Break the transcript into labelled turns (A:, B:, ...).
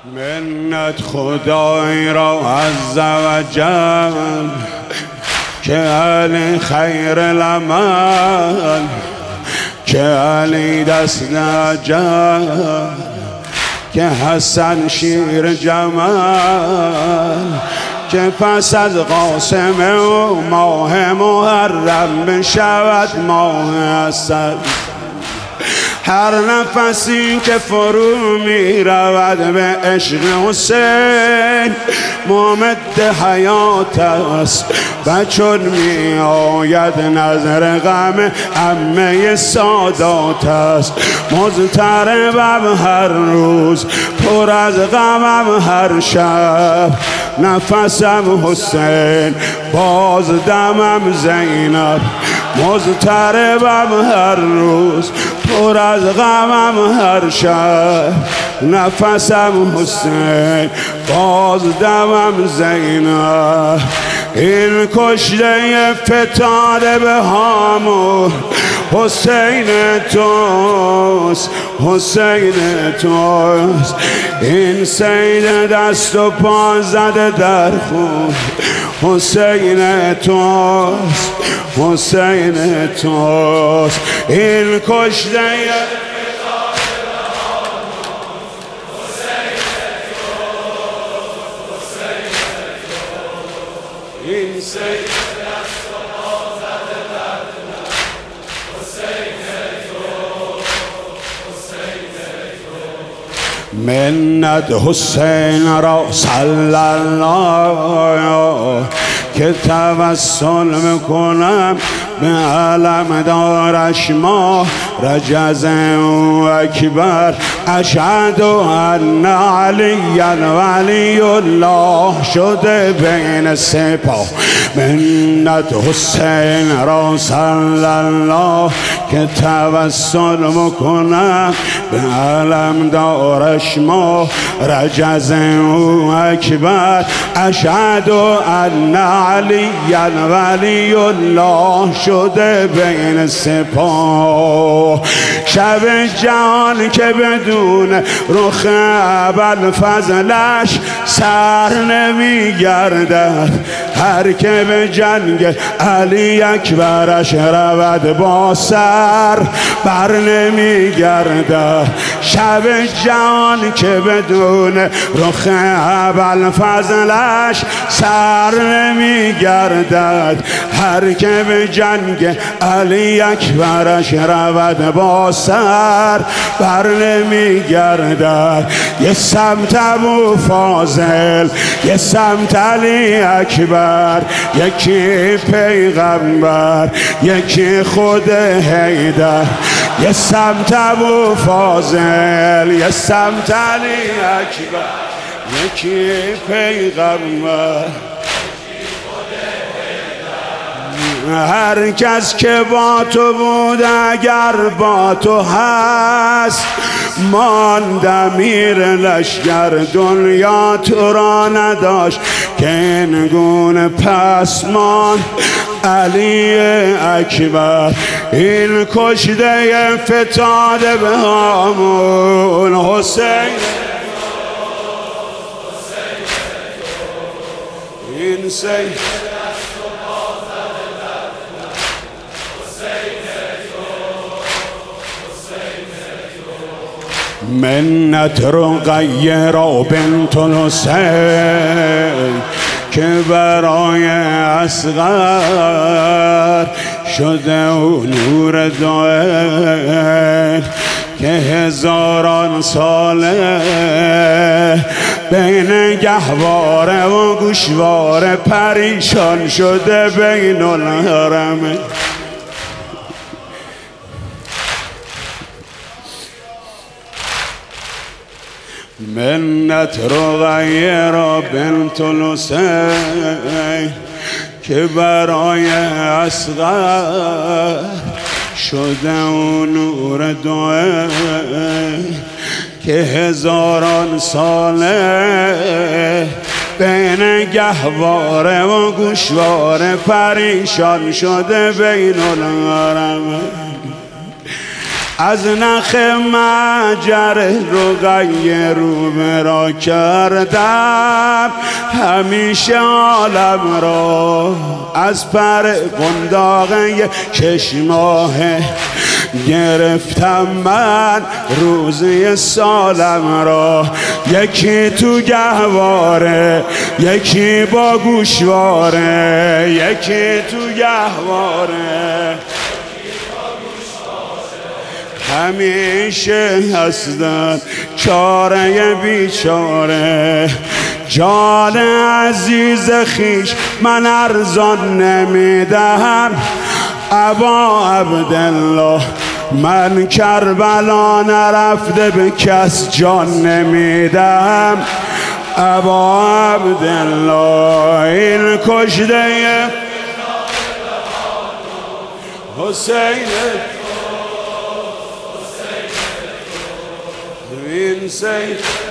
A: منت خدای را عز و جل که علی خیر العمل، که علی دست اجل، که حسن شیر جمال، که پس از قاسم و ماه محرم بشود ماه عسل. هر نفسی که فرو می رود به عشق حسین ممد حیات است و چون می آید نظر غم عمه سادات است. مضطربم هر روز پر از غمم هر شب، نفسم حسین باز دمم زینب. مضطربم هر روز پر از غمم هر شب، نفسم حسین باز دمم زینب. این کشته فتاده به هامون حسین توست، حسین توست. این سید دست و پا زده در خون حسین توست، حسین توست. این کشته این سید دست و پا زده در خون حسین توست، حسین توست. منت حسین را صلی الله که توسل میکنم به علم دارش ما رجز اکبر. اشهد ان علی ولی الله شده بین سپاه. منت حسین را صلی الله که توسل میکنم به علم دارش ما رجز اکبر. اشهد ان علی ولی الله شده بین سپاه. شب جان که بدون رخ ابوالفضلش سر نمیگردد، هر که به جنگ علی اکبرش رود با سر بر نمیگردد. شب جان که بدون رخ ابوالفضلش سر نمیگردد، هر که به جنگ علی اکبرش رود با سر بر نمیگردد. یه سمت ابو فاضل، یه سمت علی اکبر، یکی پیغمبر، یکی خود حیدر. یه سمت ابو فاضل، یه سمت علی اکبر، یکی پیغمبر. هر کس که با تو بود اگر با تو هست، ماند میر لشگر دنیا تو را نداشت که این گونه پس ماند علی اکبر. این کشته فتاده به هامون حسین، این سید منت رقیه را بنت الحسین که برای اصغر شده و نور دائر، که هزاران ساله بین گهواره و گوشواره پریشان شده بین الحرمین. منت رقیه را بنت الحسین که برای اصغر شده و نور دائر، که هزاران ساله بین گهواره و گوشواره پریشان شده بین الحرمین.
B: از نخ مجر رقیه رو مرا کردم، همیشه عالم را از پر قنداقه چشماه گرفتم من روزی سالم را. یکی تو گهواره یکی با گوشواره، یکی تو گهواره همیشه هستن چاره بیچاره. جان عزیز خیش من ارزان نمیدهم، ابا عبدالله من کربلا نرفته به کس جان نمیدم. ابا عبدالله این کشته حسین این سید